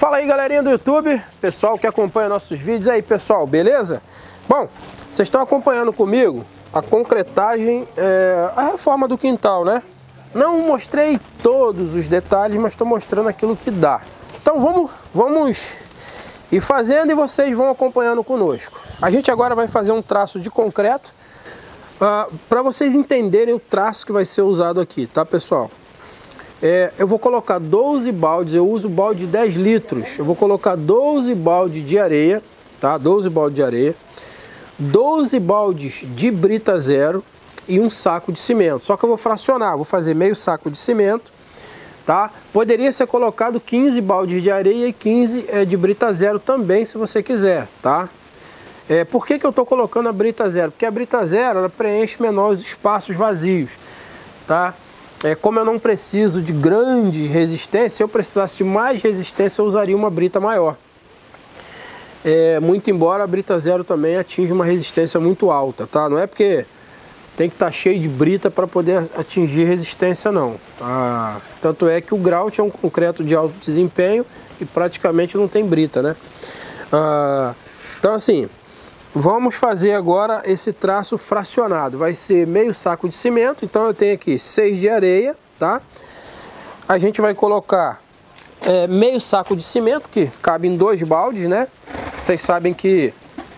Fala aí, galerinha do YouTube, pessoal que acompanha nossos vídeos aí, pessoal, beleza? Bom, vocês estão acompanhando comigo a concretagem, a reforma do quintal, né? Não mostrei todos os detalhes, mas estou mostrando aquilo que dá. Então vamos ir fazendo e vocês vão acompanhando conosco. A gente agora vai fazer um traço de concreto, para vocês entenderem o traço que vai ser usado aqui, tá, pessoal? Eu vou colocar 12 baldes, eu uso balde de 10 litros. Eu vou colocar 12 baldes de areia, tá? 12 baldes de areia, 12 baldes de brita zero e um saco de cimento. Só que eu vou fracionar, vou fazer meio saco de cimento, tá? Poderia ser colocado 15 baldes de areia e 15 de brita zero também, se você quiser, tá? Por que eu estou colocando a brita zero? Porque a brita zero, ela preenche menor os espaços vazios, tá? Como eu não preciso de grande resistência, se eu precisasse de mais resistência, eu usaria uma brita maior. Muito embora a brita zero também atinja uma resistência muito alta, tá? Não é porque tem que estar cheio de brita para poder atingir resistência, não. Tanto é que o grout é um concreto de alto desempenho e praticamente não tem brita, né? Então assim, vamos fazer agora esse traço fracionado. Vai ser meio saco de cimento, então eu tenho aqui 6 de areia, tá? A gente vai colocar meio saco de cimento, que cabe em 2 baldes, né? Vocês sabem que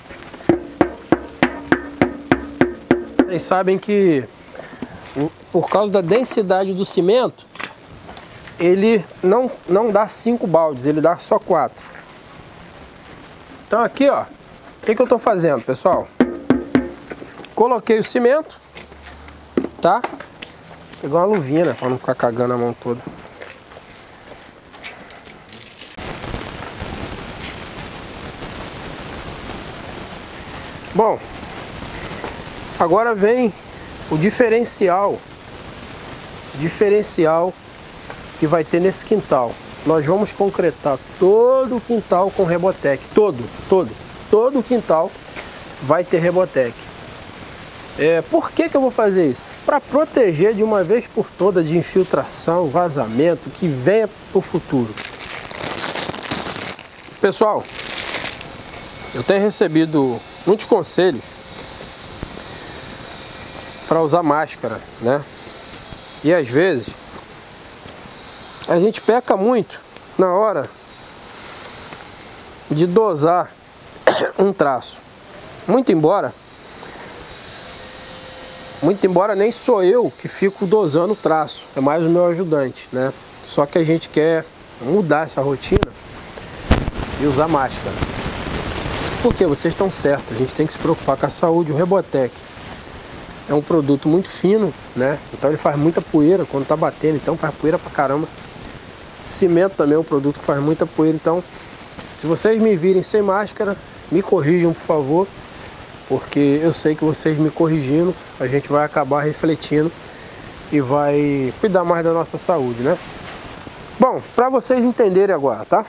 por causa da densidade do cimento, ele não dá 5 baldes, ele dá só 4. Então aqui, ó, o que eu estou fazendo, pessoal? Coloquei o cimento, tá? Vou pegar uma luvinha, né, para não ficar cagando a mão toda. Bom, agora vem o diferencial que vai ter nesse quintal. Nós vamos concretar todo o quintal com Rebotec, todo o quintal vai ter Rebotec. Por que eu vou fazer isso? Para proteger de uma vez por toda de infiltração, vazamento, que venha para o futuro. Pessoal, eu tenho recebido muitos conselhos para usar máscara, né? E às vezes a gente peca muito na hora de dosar um traço. Muito embora nem sou eu que fico dosando o traço, é mais o meu ajudante, né? Só que a gente quer mudar essa rotina e usar máscara. Porque vocês estão certos, a gente tem que se preocupar com a saúde. O Rebotec é um produto muito fino, né? Então ele faz muita poeira quando tá batendo, então faz poeira pra caramba. Cimento também é um produto que faz muita poeira, então se vocês me virem sem máscara, me corrijam, por favor, porque eu sei que vocês me corrigindo, a gente vai acabar refletindo e vai cuidar mais da nossa saúde, né? Bom, para vocês entenderem agora, tá?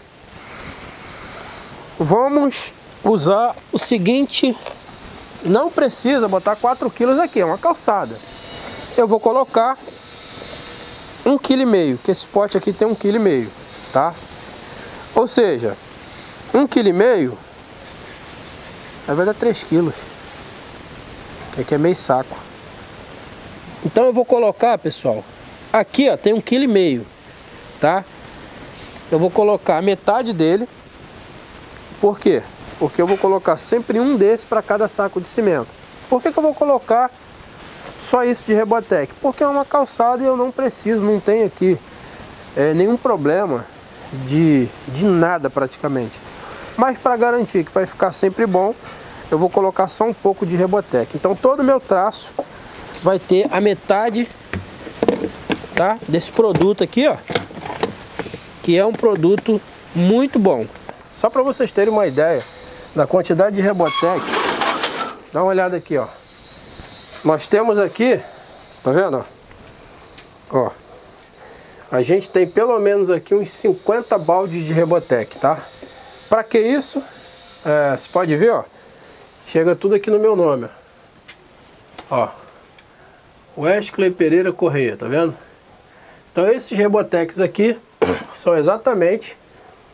Vamos usar o seguinte, não precisa botar 4 quilos aqui, é uma calçada. Eu vou colocar 1,5 kg, que esse pote aqui tem 1,5 kg, tá? Ou seja, 1,5 kg vai dar 3 quilos, que aqui é meio saco. Então eu vou colocar, pessoal, aqui ó, tem 1,5 kg, tá? Eu vou colocar a metade dele. Por quê? Porque eu vou colocar sempre um desses para cada saco de cimento. Por que eu vou colocar só isso de Rebotec? Porque é uma calçada e eu não preciso, não tenho aqui nenhum problema de nada praticamente. Mas para garantir que vai ficar sempre bom, eu vou colocar só um pouco de Rebotec. Então todo o meu traço vai ter a metade, tá, desse produto aqui, ó, que é um produto muito bom. Só para vocês terem uma ideia da quantidade de Rebotec, dá uma olhada aqui, ó. Nós temos aqui, tá vendo? Ó, a gente tem pelo menos aqui uns 50 baldes de Rebotec, tá? Para que isso? Você pode ver, ó, chega tudo aqui no meu nome, ó. Wesley Pereira Correia, tá vendo? Então esses Rebotecs aqui são exatamente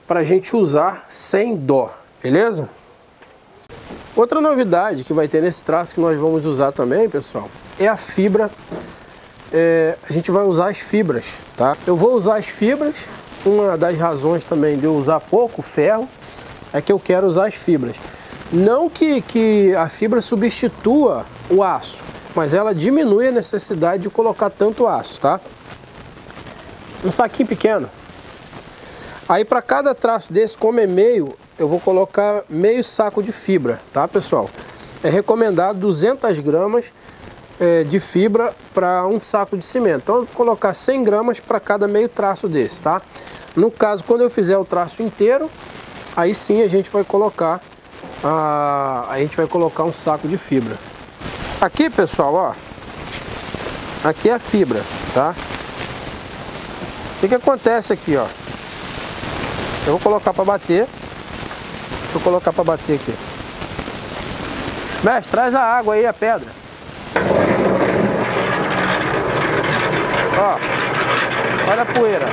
para a gente usar sem dó, beleza? Outra novidade que vai ter nesse traço que nós vamos usar também, pessoal, é a fibra. A gente vai usar as fibras, tá? Eu vou usar as fibras. Uma das razões também de eu usar pouco ferro é que eu quero usar as fibras. Não que a fibra substitua o aço, mas ela diminui a necessidade de colocar tanto aço, tá? Um saquinho pequeno. Aí para cada traço desse, como é meio, eu vou colocar meio saco de fibra, tá, pessoal? É recomendado 200 gramas de fibra para um saco de cimento. Então eu vou colocar 100 gramas para cada meio traço desse, tá? No caso, quando eu fizer o traço inteiro, aí sim a gente vai colocar um saco de fibra. Aqui, pessoal, ó, aqui é a fibra, tá? O que acontece aqui, ó? Eu vou colocar para bater. Vou colocar para bater aqui. Mestre, traz a água aí, a pedra. Ó, olha a poeira.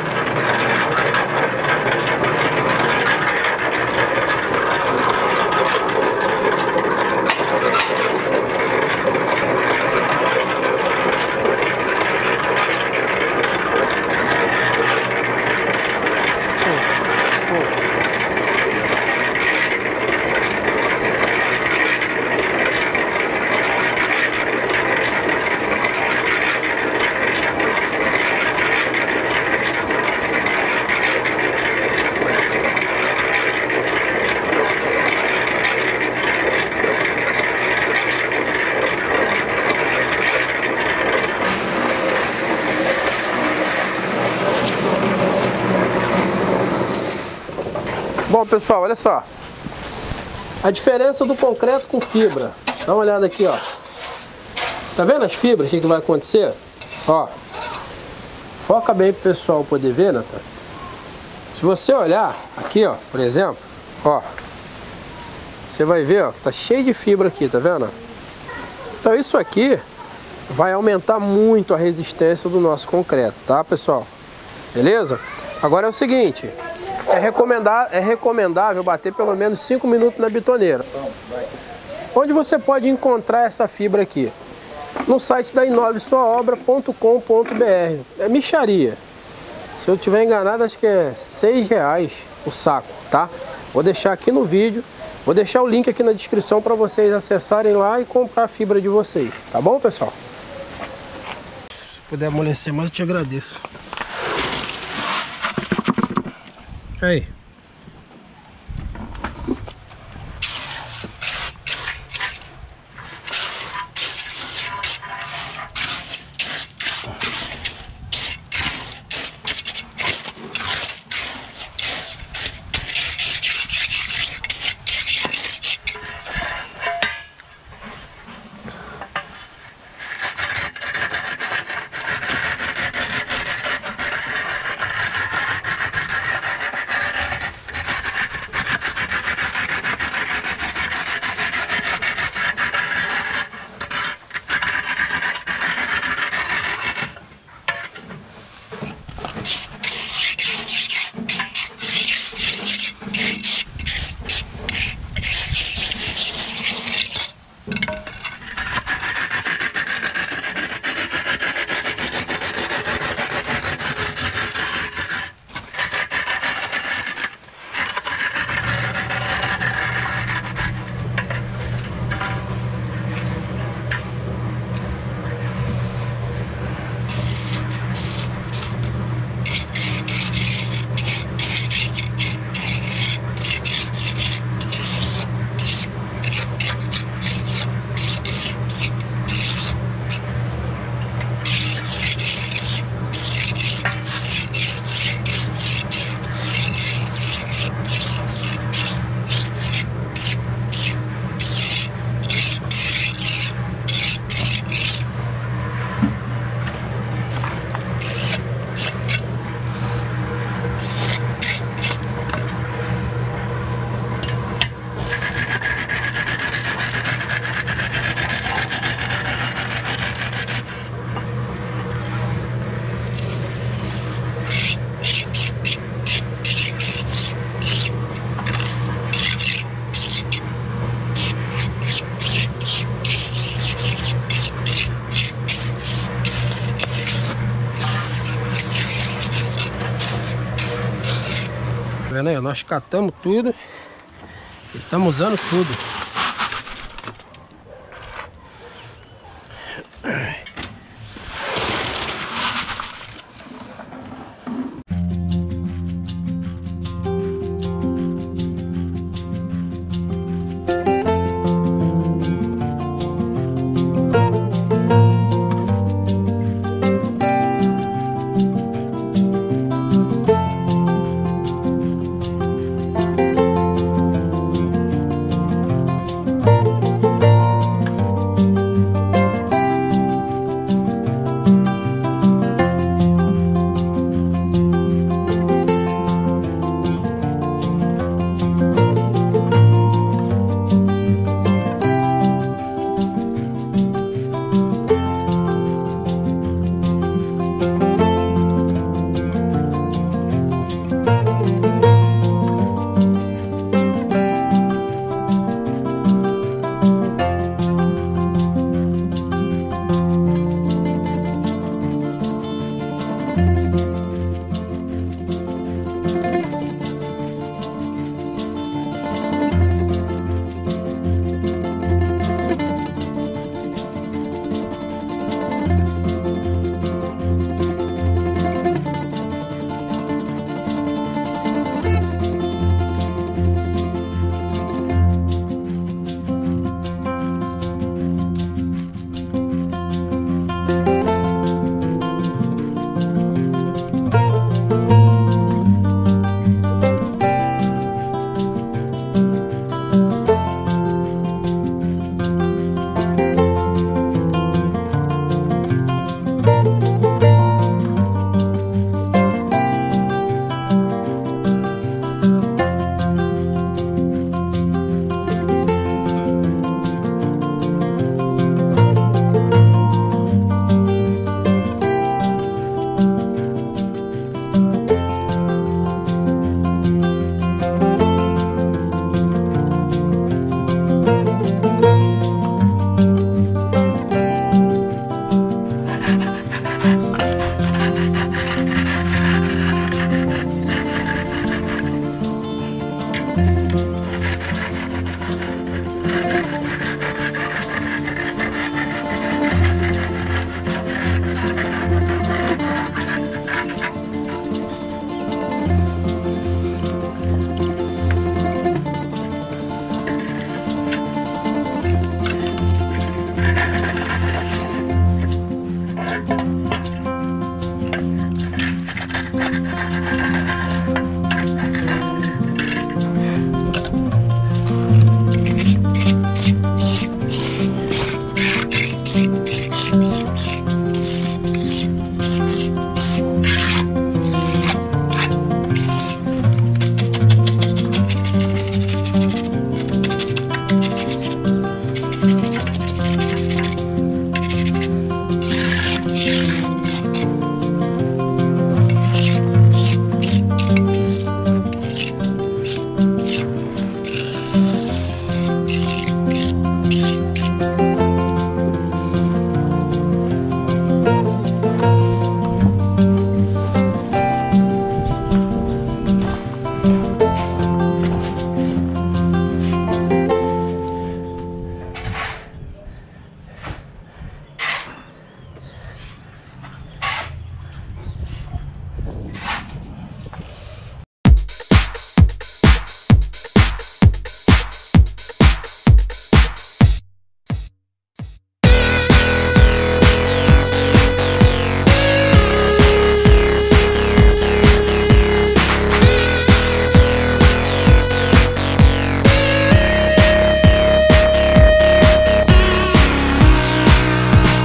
Bom, pessoal, olha só. A diferença do concreto com fibra. Dá uma olhada aqui, ó. Tá vendo as fibras? O que vai acontecer? Ó. Foca bem pro pessoal poder ver, Natan. Se você olhar aqui, ó, por exemplo, ó. Você vai ver, ó, tá cheio de fibra aqui, tá vendo? Então isso aqui vai aumentar muito a resistência do nosso concreto, tá, pessoal? Beleza? Agora é o seguinte. É recomendável bater pelo menos 5 minutos na bitoneira. Onde você pode encontrar essa fibra aqui? No site da inovesuaobra.com.br. É mixaria. Se eu estiver enganado, acho que é R$6 o saco, tá? Vou deixar aqui no vídeo. Vou deixar o link aqui na descrição para vocês acessarem lá e comprar a fibra de vocês. Tá bom, pessoal? Se puder amolecer mais, eu te agradeço. Aí. vendo aí? Nós catamos tudo e estamos usando tudo.